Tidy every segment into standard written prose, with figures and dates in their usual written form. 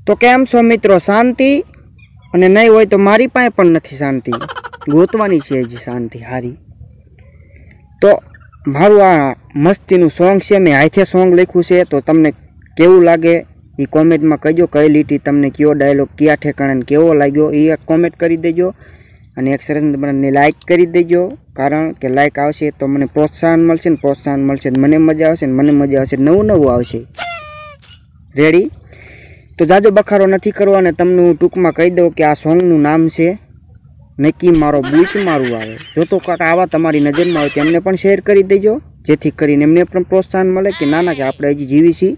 तो केम छो मित्रों शांति अने नहीं होय तो मारी पासे पण नथी शांति गोतवानी छे जी शांति हारी। तो मारू आ मस्तीनु सॉन्ग छे मैं हाथे सॉन्ग लख्युं छे तो तमने केवुं लागे ई कॉमेंट में कहीजो कई लीटी तमने कयो डायलॉग क्या ठेकाणे केवो लाग्यो ई कॉमेंट करी देजो अने एक सरस मने लाइक करी देजो कारण के लाइक आवशे तो मने प्रोत्साहन मळशे ने प्रोत्साहन मळशे मने मजा आवशे मने मजा आवशे नवुं नवुं आवशे। रेडी तो जाजो बखारो नहीं करवा अने तमने हूँ टूंक में कही दऊँ कि आ सॉन्गनु नाम है नक्की मारो बूच मारू आवे। जो तो काक आवा तमारी नजर में आवे तेमने पण शेर करी देजो जेथी करीने एमने पण प्रोत्साहन मळे कि ना कि आपणे हजी जीवी छीए।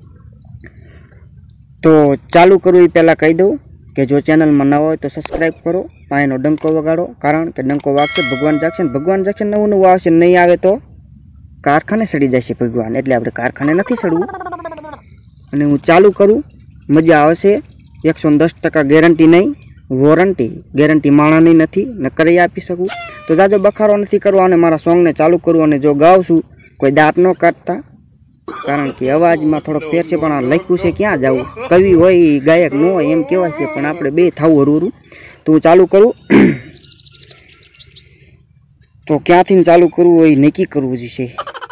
तो चालू करूँ ए पहला कही दऊँ कि जो चेनल में नवा होय तो सब्सक्राइब करो पाएनो डंको वगाड़ो कारण के डंको वागशे भगवान जागशे नवुं नवुं आवशे नहीं आवे तो कारखाने सड़ी जशे भगवान एटले आपणे कारखाने नथी सड़वुं। अने हूँ चालू करूँ मजा आवशे 110% गेरंटी नहीं वॉरंटी गेरंटी माणानी नथी न करी आपी सकूँ। तो जाजो बखारो नहीं करवा अने मारा सॉन्ग ने चालू करूँ अने जो गाऊँ छूं कोई दांत न काटता कारण के अवाज में थोड़ो फेर छे पण आ लख्युं छे क्यां जावुं कवि होय गायक न होय एम कहेवाय छे पण आपणे बे थावुं हरवुं। तो हूँ चालू करूँ तो क्यांथी चालू करवुं होय नक्की करवुं जोईए।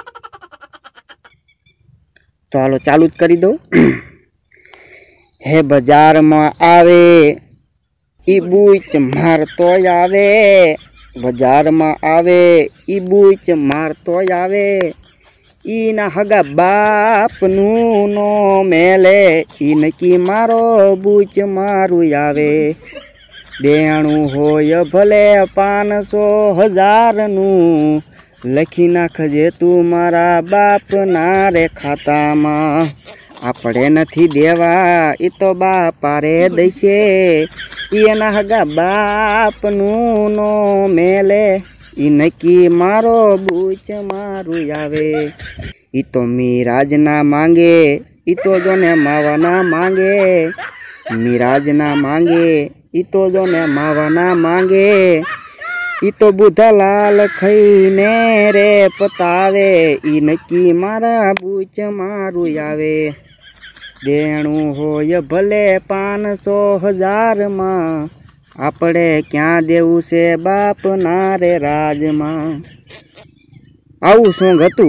तो हालो चालू ज करी दो। हे बाजार में आवे ई बूच मारतो आवे बाजार में आवे ई बूच मारतो आवे ई ना हगा बाप नो मेले ई नक्की मारो बूच मारू आवे। देणु होय भले 500,000 नु लखी नाखजे तू मारा बाप ना रे खाता में आपणे नथी देवा ई तो बापा रे दईशे एना हगा बाप नो मेले ई नक्की मारो बूच मारू आवे। ई तो मिराज ना मांगे ई तो जोने मावा ना मांगे मिराज ना मांगे ई तो जोने मावा ना मांगे ई तो बुधा लाल खईने रे पतावे ई नक्की मारा बूच मारू आवे। देणु होय भले 500,000 में आपणे क्या देवुं छे बाप ना रे राज में। आवुं सॉन्ग हतुं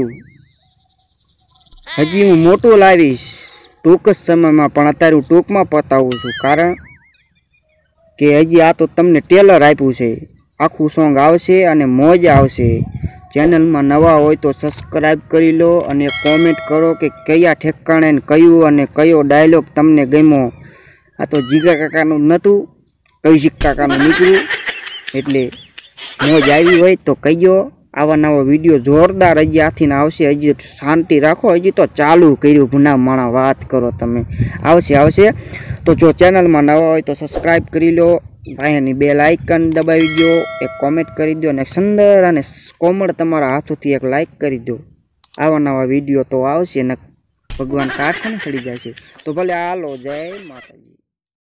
हजी हूँ मोटुं लावीश टूंक समय में पण अत्यारे टूंक में पतावुं छुं कारण के हजी आ तो तमने टेलर आप्युं छे आखुं सॉन्ग आवशे अने मौज आवशे। चेनल में नवा होय तो सब्सक्राइब करी लो अने कॉमेंट करो कि कया ठेकाणे कयो अने कयो डायलॉग तमने गम्यो। आ तो जीगा काकानुं नतुं कौशिक काकानुं निकळ्युं एटले मौज आवी होय तो कहीजो। आवा नवा विडियो जोरदार हजी आथीने आवशे हजी शांति राखो हजी तो चालू कर्युं भूना माणा वात करो तमे आवशे आवशे। तो जो चेनल में नवा होय तो सब्सक्राइब करी लो भाईनी बेल आइकन दबावी दो एक कॉमेंट करी दो अने सुंदर अने कोमल तमारा हाथोथी एक लाइक करी दो। आवा नवा विडियो तो आवशे न भगवान कारखाने सड़ी जाशे। तो भले हालो जय माताजी।